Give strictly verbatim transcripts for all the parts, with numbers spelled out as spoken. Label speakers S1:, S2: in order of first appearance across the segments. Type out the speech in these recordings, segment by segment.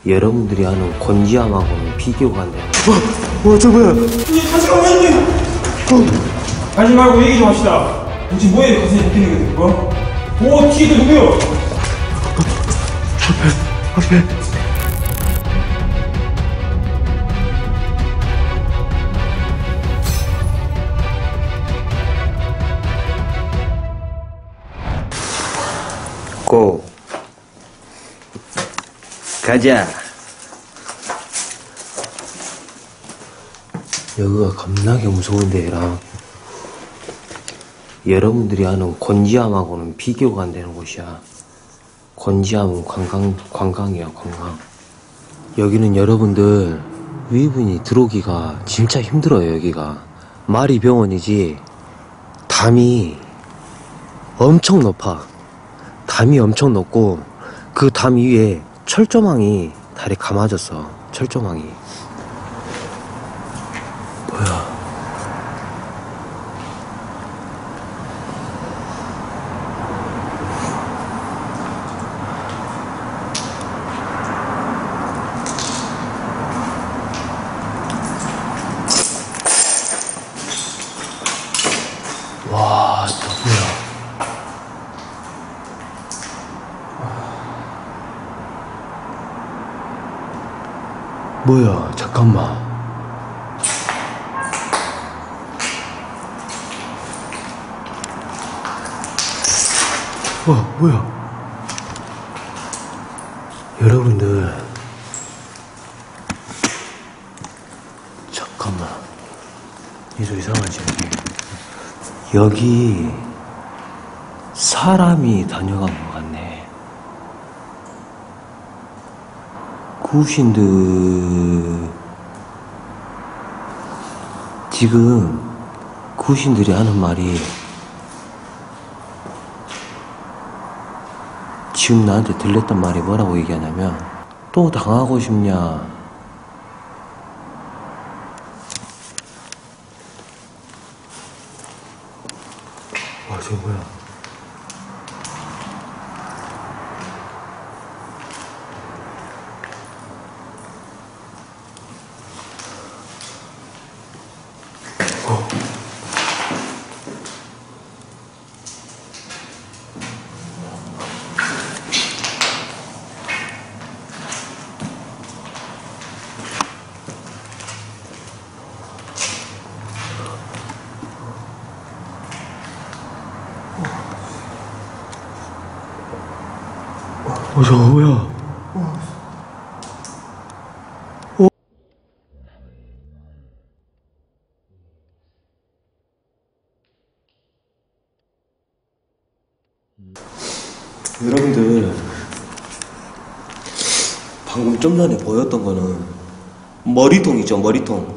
S1: 여러분들이 아는 곤지암하고는 비교가 안 돼요.
S2: 와, 와, 저 뭐야?
S3: 이 다시 가고 있니? 어. 가지 말고 얘기 좀 합시다. 혹시 뭐에 가슴이 바뀌는 거? 어? 오, 뒤에 누구요?
S2: 앞에, 앞에.
S1: 고 가자. 여기가 겁나게 무서운데 라 여러분들이 아는 곤지암하고는 비교가 안 되는 곳이야. 곤지암은 관광, 관광이야 관광. 여기는 여러분들 위분이 들어오기가 진짜 힘들어요. 여기가 말이 병원이지 담이 엄청 높아. 담이 엄청 높고 그 담 위에 철조망이 다리 감아졌어. 철조망이. 뭐야? 와, 저 뭐야? 뭐야, 잠깐만. 와, 뭐야. 여러분들. 잠깐만. 이소 이상하지, 여기. 여기, 사람이 다녀간 것 같네. 구신들 지금 구신들이 하는 말이 지금 나한테 들렸단 말이 뭐라고 얘기하냐면 또 당하고 싶냐. 와, 저거 뭐야. 어, 저거 뭐야? 어? 여러분들, 방금 좀 전에 보였던 거는 머리통이죠, 머리통.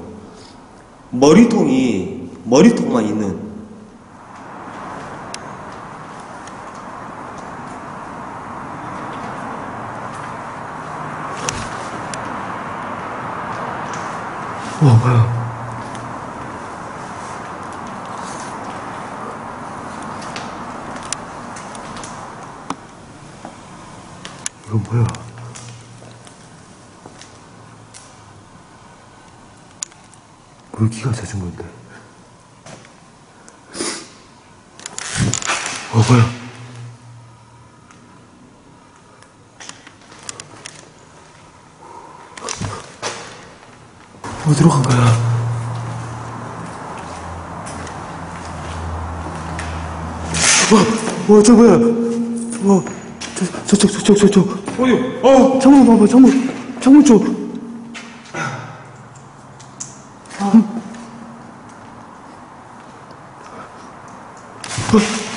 S1: 머리통이, 머리통만 있는. 와, 뭐야. 이거 뭐야. 물기가 젖은 건데. 와, 뭐야. 어디로 간 거야? 와, 와, 저 뭐야? 와, 저, 저쪽, 저쪽, 저쪽.
S3: 어디요? 어!
S2: 창문 봐봐, 창문. 창문 쪽. 아. 응? 어.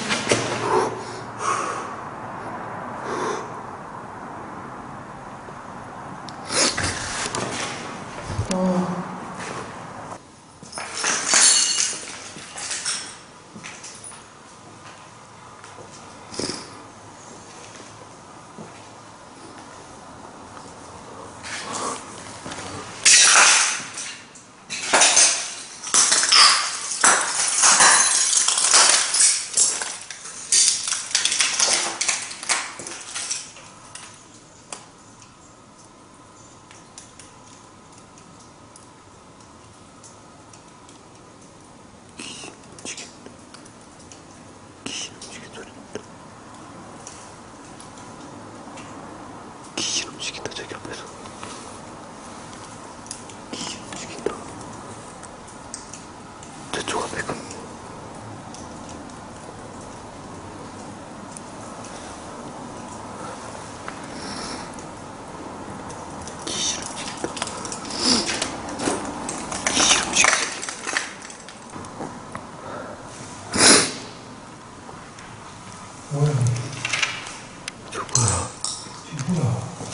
S3: 뭐야?
S2: 저 뭐야?
S3: 저 뭐야?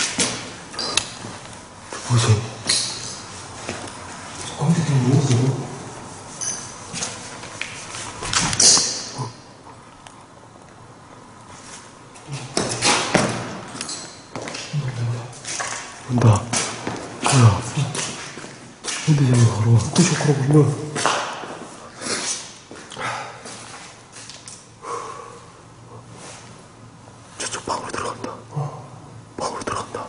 S2: 저 뭐지?
S3: 저 가운데 또 누웠어?
S2: 온다. 뭐야? 근데 저기 바로 와.
S3: 그 쇼크라고 뭐야?
S2: 저쪽 방으로 들어간다. 어. 방으로 들어간다.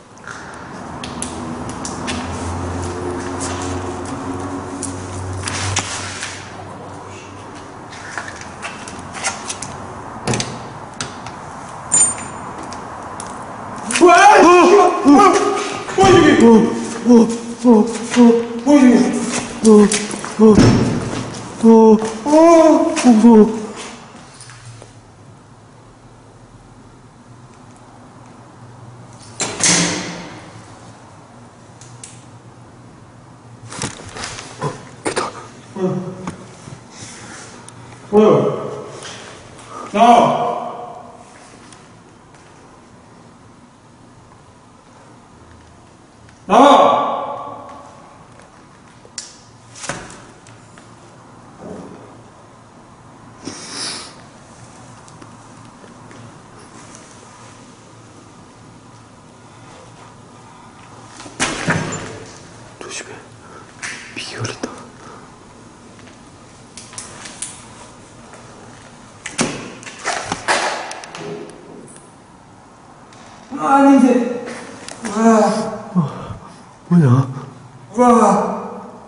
S3: 뭐야? 어! 뭐야? 뭐야 저기?
S2: 어, 어, 어, 어,
S3: 뭐야 저기?
S2: 어, 어, 어, 어, 어, 무서워.
S3: 뭐야? 나! 나와!
S2: 조심해. 비 열린다.
S3: 아, 냄새! 와,
S2: 뭐냐?
S3: 와.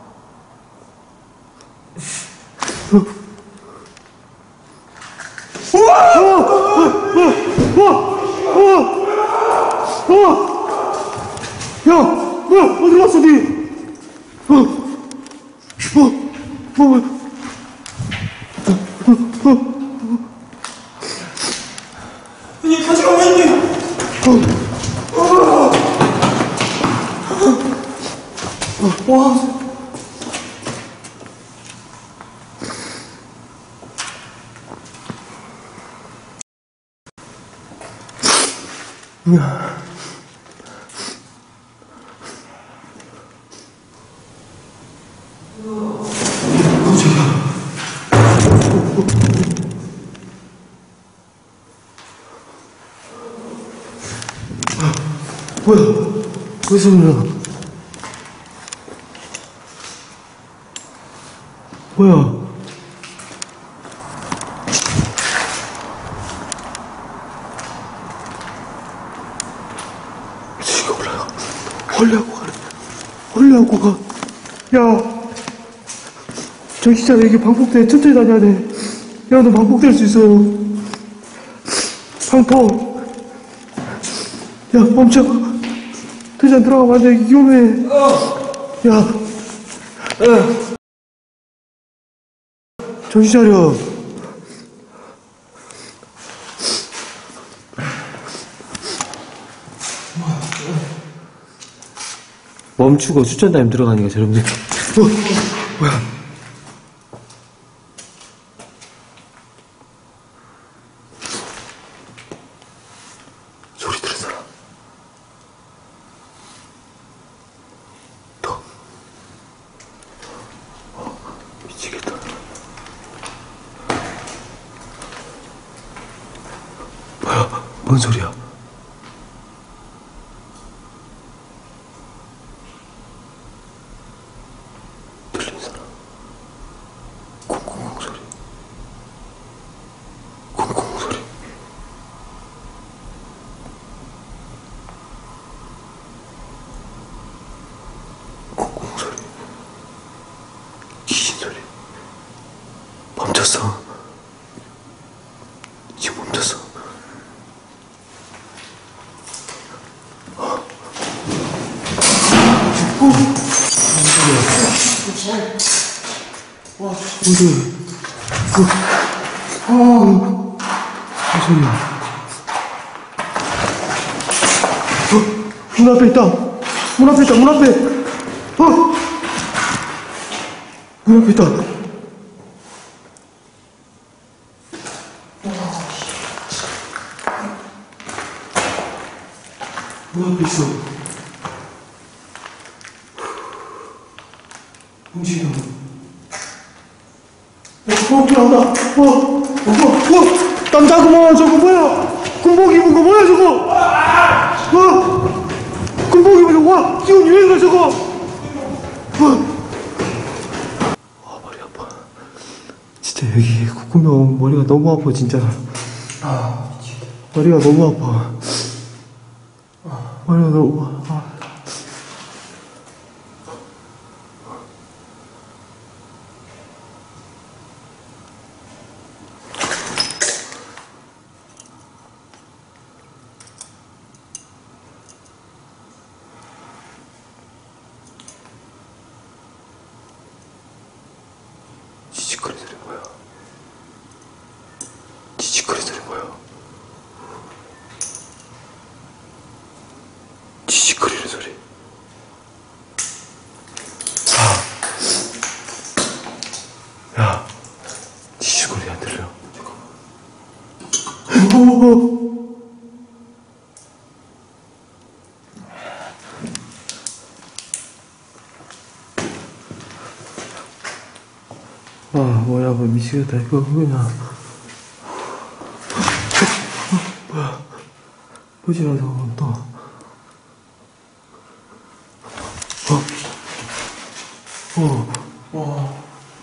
S2: 야, 뭐야? 어디 갔어, 니? 어, 어, 뭐,
S3: 이 가지가 왜 있니? 와.
S2: 야. 뭐야? 왜 소리나? 뭐야? 지금 올라가. 올라고 가래. 올라고 가. 야, 정신차려. 이게 방폭대. 천천히 다녀야 돼. 야, 너 방폭될 수 있어. 방폭. 야, 멈춰. 대장 들어가면 안 돼. 위험해. 야. 정신 차려. 멈추고 추천 타임 들어가는 게 제일 문제. 어, 뭐야? 소리 들은 사람. 더. 어, 미치겠다. 뭐야? 뭔 소리야? 들린 사람. 쿵쿵쿵 소리. 쿵쿵 소리. 쿵쿵 소리. 귀신 소리. 멈췄어. 지금 멈췄어. 어디? 어, 어, 무슨 소리야? 어, 문 앞에 있다. 문 앞에 있다, 문 앞에. 어! 문 앞에 있다. 문 앞에 있어. 움직여. 어, 어, 나온다. 어, 어, 어, 어, 남자구먼. 저거 뭐야? 군복 입은 거 뭐야, 저거? 어, 군복 입은 거, 와, 지금 유행이야, 저거. 어. 아, 머리 아파. 진짜 여기 콧구멍 머리가 너무 아파, 진짜. 아, 미치겠다. 머리가 너무 아파. 아, 머리가 너무 아파. 지직거리는 소리 뭐야? 지직거리는 소리 뭐야? 지직거리는 소리. 아. 야, 지직거리 안 들려. 잠깐만. 아, 뭐야, 뭐, 미치겠다. 이거, 그냥. 어, 뭐야. 뭐지라, 저건 또. 어, 어, 어.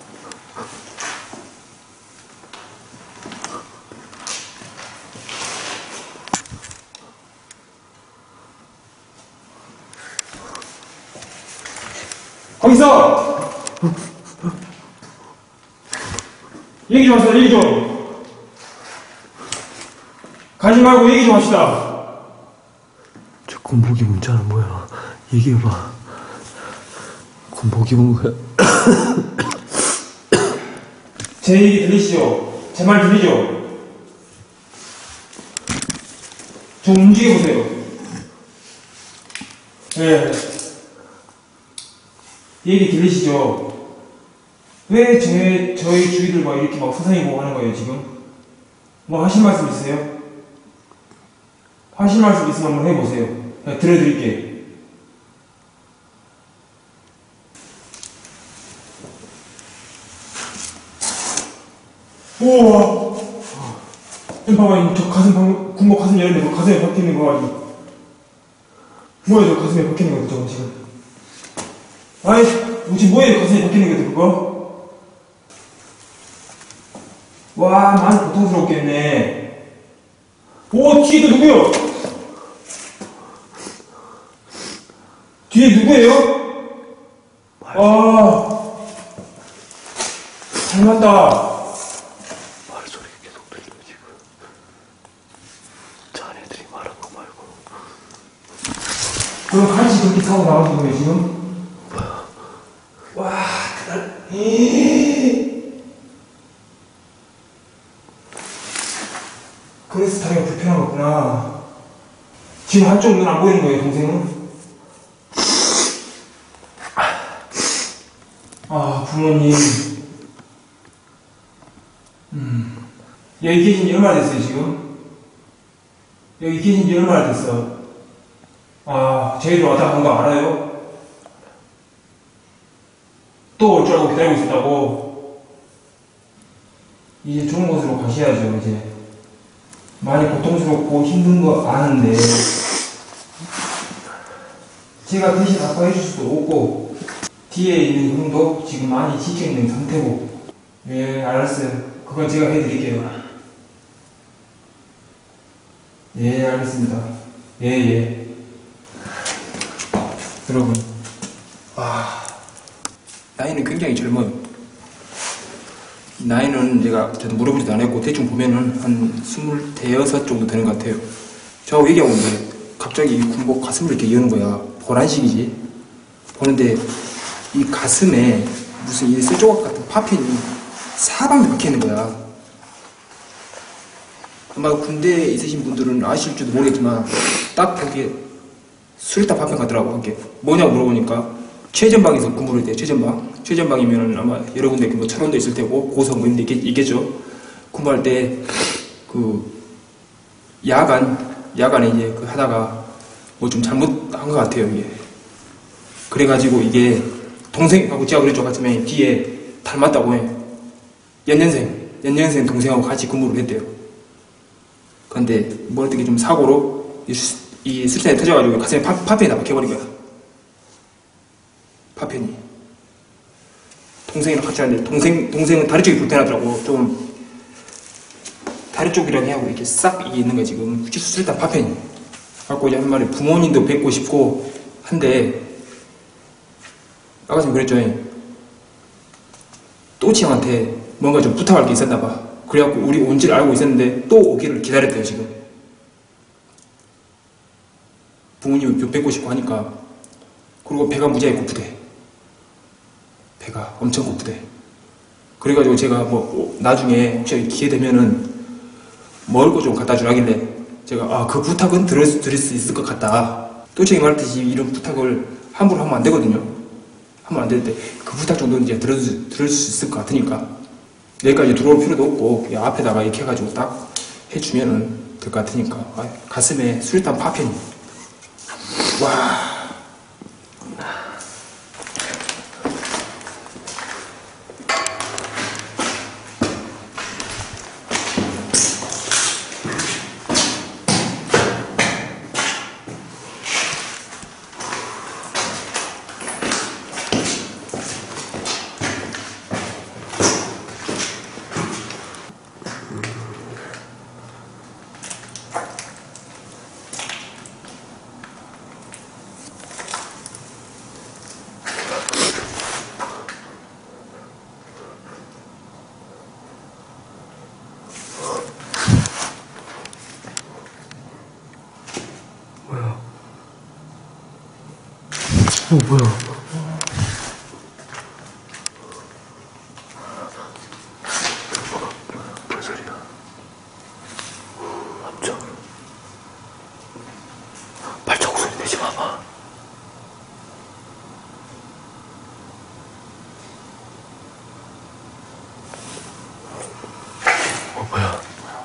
S3: 거기서! 얘기 좀 하세요, 얘기 좀. 가지 말고 얘기 좀 합시다.
S2: 저 군복이 문자는 뭐야? 얘기해봐. 군복이 뭔가.
S3: 제 얘기 들리시죠? 제 말 들리죠? 좀 움직여보세요. 예. 얘기 들리시죠? 왜 제, 저희 주위들 막 이렇게 막 서성이고 하는 거예요, 지금? 뭐 하실 말씀 있으세요? 하실 말씀 있으면 한번 해보세요. 그냥 들려드릴게. 우와! 좀 봐봐, 저 가슴, 방, 군복 가슴 열는데 저 가슴에 박혀있는 거 아니? 뭐야, 저 가슴에 박혀있는 거 저거 지금? 아이, 지금 뭐야, 가슴에 박혀있는 거 그거? 와, 많이 고통스럽겠네. 오, 뒤에도 누구요? 뒤에 누구예요? 아, 잘났다.
S2: 말소리가 계속 들려, 지금. 자네들이 말한 거 말고.
S3: 그럼 간식 그렇게 사고 나가신 거예요, 지금? 와, 그날, 에이. 그래서 다리가 불편한 거구나. 지금 한쪽 눈 안 보이는 거예요, 동생은? 아, 부모님. 음. 여기 계신 지 얼마나 됐어요, 지금? 여기 계신 지 얼마나 됐어? 아, 저희도 왔다 간 거 알아요? 또 올 줄 알고 기다리고 있었다고? 이제 좋은 곳으로 가셔야죠, 이제. 많이 고통스럽고 힘든 거 아는데 제가 대신 아빠 해줄 수도 없고 뒤에 있는 형도 지금 많이 지쳐있는 상태고. 예, 알았어요. 그건 제가 해드릴게요. 예, 알겠습니다. 예, 예. 여러분, 아, 나이는 굉장히 젊어요. 나이는 제가 저도 물어보지도 안 했고 대충 보면은 한 스물대여섯 정도 되는 것 같아요. 저하고 얘기하고 있는데 갑자기 이 군복 가슴을 이렇게 여는 거야. 보란식이지. 보는데 이 가슴에 무슨 이 쇠조각 같은 파편이 사방에 박혀있는 거야. 아마 군대에 있으신 분들은 아실지도 모르겠지만 딱 보기에 수리탑 파편 같더라고. 그게 뭐냐고 물어보니까 최전방에서 근무를 했대요. 최전방. 최전방이면은 아마 여러 군데 뭐 철원도 있을 테고 고성 뭐 이런 데 있겠죠. 근무할 때 그 야간 야간에 이제 그 하다가 뭐 좀 잘못한 것 같아요. 이게 그래가지고 이게 동생하고 제가 그랬죠. 같으면 뒤에 닮았다고 해. 연년생 연년생 동생하고 같이 근무를 했대요. 근데 뭐 어떻게 좀 사고로 이, 수, 이 수류탄이 터져가지고 가슴에 파, 파편이 다 박혀버린 거야. 파편이. 동생이랑 같이 하는데 동생 동생은 다리 쪽이 불편하더라고. 좀 다리 쪽이랑 하고 이렇게 싹 이게 있는 거야 지금. 수류탄 파편이. 갖고 이제 한 말이 부모님도 뵙고 싶고 한데 아까 전에 그랬죠. 또치 형한테 뭔가 좀 부탁할 게 있었나 봐. 그래갖고 우리 온지를 알고 있었는데 또 오기를 기다렸대요 지금. 부모님을 뵙고 싶고 하니까. 그리고 배가 무지하게 고프대. 배가 엄청 고프대. 그래가지고 제가 뭐 나중에 혹시 기회 되면은 먹을 거 좀 갖다 주라길래 제가 아 그 부탁은 들을 수, 드릴 수 있을 것 같다. 또치 형이 말했듯이 이런 부탁을 함부로 하면 안 되거든요. 하면 안 되는데 그 부탁 정도는 이제 들을 수, 들을 수 있을 것 같으니까 여기까지 들어올 필요도 없고 앞에다가 이렇게 해가지고 딱 해주면은 될 것 같으니까. 아, 가슴에 수류탄 파편이. 와.
S2: 어, 뭐야. 뭔 소리야. 깜짝. 발자국 소리 내지 마봐. 어, 뭐야.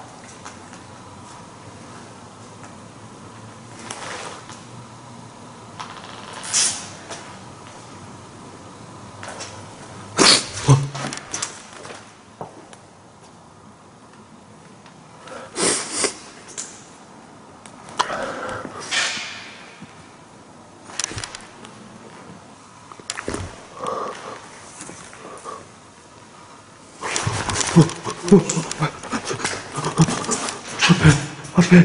S2: 어, 어, 앞에, 앞에.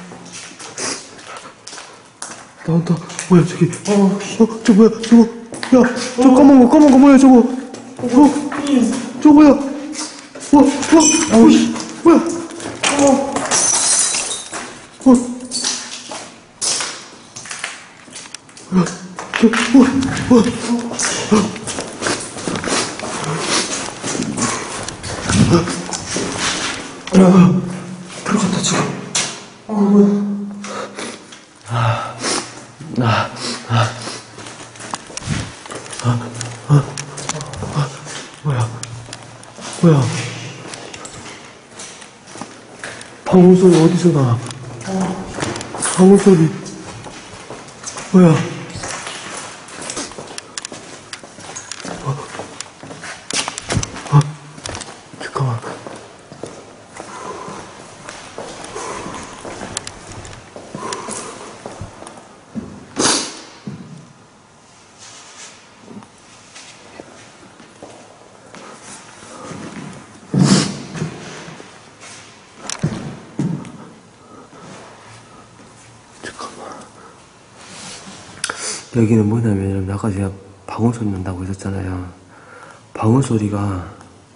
S2: 나온다. 뭐야, 저기. 어, 어, 저 뭐야, 저거. 야, 저 까만 거, 까만 거 뭐야, 저거. 어, 저거 뭐야. 와, 와, 어, 씨, 뭐야. 어, 어. 야, 저, 어, 어, 어. 야, 들어갔다 지금. 어, 뭐야. 아, 아, 아, 아, 아, 아, 뭐야, 뭐야. 방울 소리 어디서 나? 방울 소리. 뭐야. 어, 어, 잠깐만. 여기는 뭐냐면 아까 제가 방울 소리 난다고 했었잖아요. 방울 소리가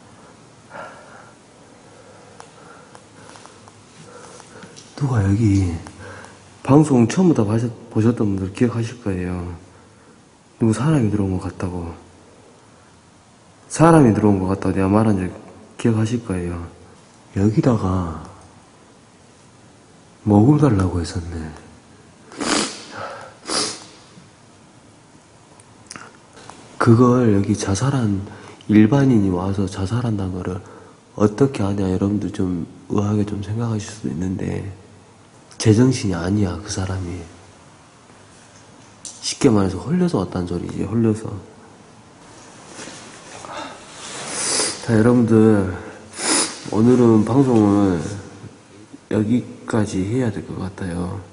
S2: 누가 여기 방송 처음부터 보셨던 분들 기억하실 거예요. 누구 사람이 들어온 것 같다고. 사람이 들어온 것 같다고 내가 말한 적 기억하실 거예요. 여기다가 먹어달라고 했었네.
S1: 그걸 여기 자살한 일반인이 와서 자살한다는 거를 어떻게 하냐 여러분들 좀 의아하게 좀 생각하실 수도 있는데 제정신이 아니야 그 사람이. 쉽게 말해서 홀려서 왔다는 소리지. 홀려서. 자 여러분들 오늘은 방송을 여기까지 해야 될 것 같아요.